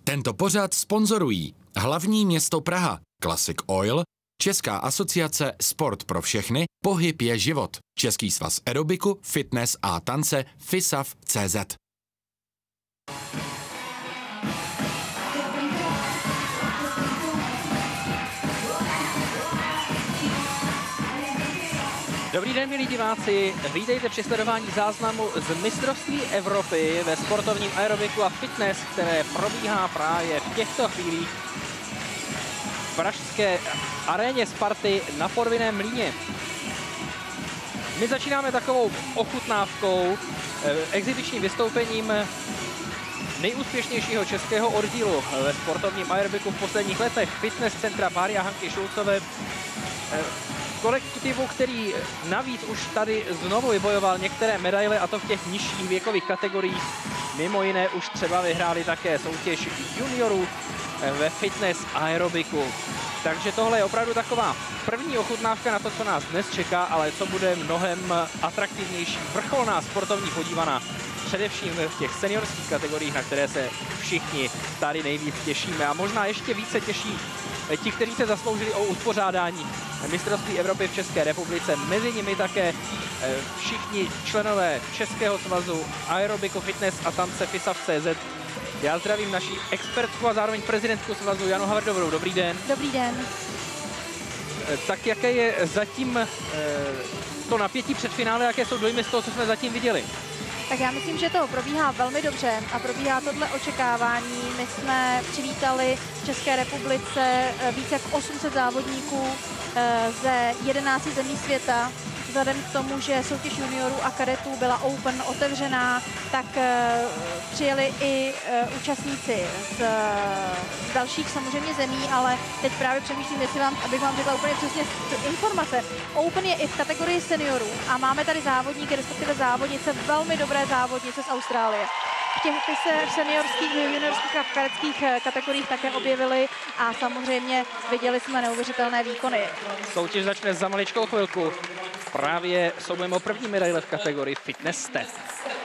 Tento pořad sponzorují Hlavní město Praha, Classic Oil, Česká asociace Sport pro všechny, Pohyb je život, Český svaz aerobiku, fitness a tance FISAF.cz. Dobrý den, milí diváci, vítejte při sledování záznamu z mistrovství Evropy ve sportovním aerobiku a fitness, které probíhá právě v těchto chvílích v pražské aréně Sparty na Porvinném mlýně. My začínáme takovou ochutnávkou, exibičním vystoupením nejúspěšnějšího českého oddílu ve sportovním aerobiku v posledních letech, fitness centra Báry a Hanky Šulcové. Kolektivu, který navíc už tady znovu vybojoval některé medaile, a to v těch nižších věkových kategoriích. Mimo jiné už třeba vyhráli také soutěž juniorů ve fitness aerobiku. Takže tohle je opravdu taková první ochutnávka na to, co nás dnes čeká, ale co bude mnohem atraktivnější, vrcholná sportovní podívaná. Především v těch seniorských kategoriích, na které se všichni tady nejvíc těšíme. A možná ještě více těší ti, kteří se zasloužili o uspořádání mistrovství Evropy v České republice. Mezi nimi také všichni členové Českého svazu aerobiku, fitness a tance FISAF.cz. Já zdravím naši expertku a zároveň prezidentku svazu Janu Havrdovou. Dobrý den. Dobrý den. Tak jaké je zatím to napětí před finále, jaké jsou dojmy z toho, co jsme zatím viděli? Tak já myslím, že to probíhá velmi dobře a probíhá tohle očekávání. My jsme přivítali v České republice více jak 800 závodníků ze 11 zemí světa. Vzhledem k tomu, že soutěž juniorů a kadetů byla open, otevřená, tak přijeli i účastníci z dalších samozřejmě zemí, ale teď právě přemýšlím, jestli abych vám řekla úplně přesně informace. Open je i v kategorii seniorů a máme tady závodníky, respektive závodnice, velmi dobré závodnice z Austrálie. V těch se v seniorských, juniorských a v kadeckých kategoriích také objevili a samozřejmě viděli jsme neuvěřitelné výkony. Soutěž začne za maličkou chvilku. Právě soubojíme o první medaile v kategorii fitness step.